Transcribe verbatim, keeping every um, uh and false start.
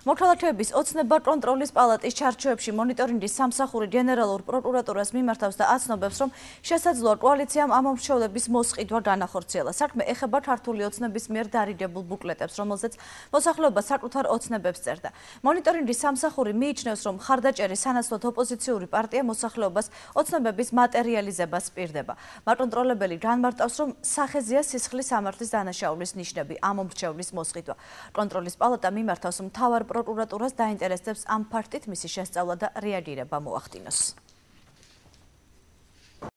მოქალაქეების ოცნება კონტროლის პალატის ჩარჩოებში მონიტორინგის სამსახური გენერალურ პროკურატურას მიმართავს და აცნობებს, რომ შესაძლოა კოალიციამ ამომრჩევლების მოსყიდვა განახორციელა. საქმე ეხება ქართული ოცნების მიერ დარიგებულ ბუკლეტებს, რომლეზეც მოსახლეობა საკუთარ ოცნებებს წერდა. მონიტორინგის სამსახური მიიჩნევს, რომ მხარდაჭერის სანაცვლოდ ოპოზიციური პარტია მოსახლეობას ოცნებების მატერიალიზებას პირდება. მაკონტროლებელი განმარტავს, რომ სახეზეა სისხლის სამართლის დანაშაულის ნიშნები, ამომრჩევლის მოსყიდვა. კონტროლის პალატა მიმართავს, მთავარ პროკურატურას დაინტერესებს ამ ფაქტით მისი შესწავლა და რეაგირება მოახდინოს.